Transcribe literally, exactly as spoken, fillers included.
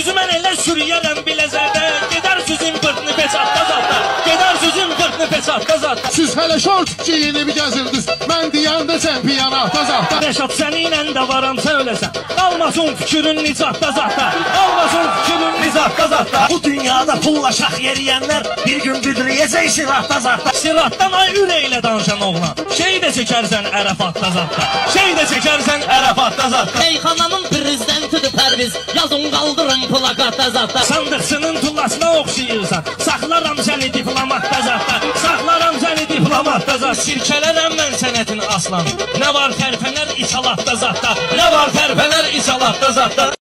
Sözü mən elə sürüyərəm biləcəkdə. Gedər sözün pırtını peçatda zatda. Gedər sözün pırtını peçatda zatda. Siz hələ şort giyinib gəzirdiniz. Mən deyəndə çempionatda zatda. Rəşad səninlə də varam söyləsən. Qalmasın fikrin nicatda zatda. Qalmasın fikrin nicatda zatda. Bu dünyada pulla şax yeriyənlər bir gün büdrəyəcək siratda zatda. Siratdan ay ürəklə danışan oğlan. Şey də çəkərsən Ərəfatda zatda. Şey də çəkərsən Ərəfatda zatda. Şeyxananın prezidentidir Pərviz, yazın qaldırın plakatda zatda. Sandıqçının tullasına oxşayırsan. Saxlaram səni diplomatda zatda. Saxlaram səni diplomatda zatda. Sirkələrəm mən sənətin aslanı. Nə var tərpənər isalatda zatda. Nə var tərpənər isalatda zatda.